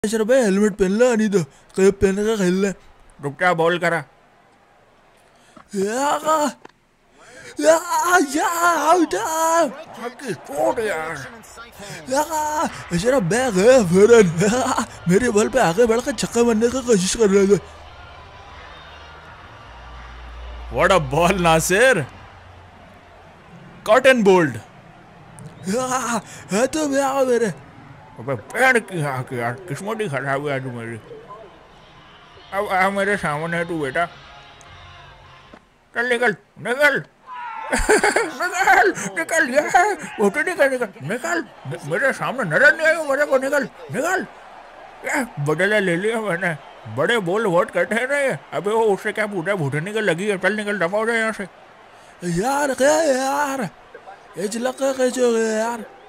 अशरफ भाई हेलमेट पहन लो, नहीं तो कैप पहन के खेल ले। रुक क्या बॉल करा। चोट यार। अशरफ भाई गए फौरन मेरे बॉल पे आगे बढ़कर छक्का मारने की कोशिश कर रहे थे। What a ball Nasir, cut and bowled. है तो भैया मेरे अबे पैर की आके यार, किस्मत ही खराब है आज मेरी। अब आ मेरे सामने है तू बेटा, चल निकल निकल निकल निकल यार, वो तो निकल मेरे सामने नजर नहीं आई मेरे को, निकल निकल। बदला ले लिया मैंने, बड़े बोल वोट करते हैं ना ये। अबे वो उससे क्या पूछा, भूटने की लगी है, चल निकल, दफा हो जाए यहाँ से। यार क्या यार, एज लगा कैसे हो गया यार।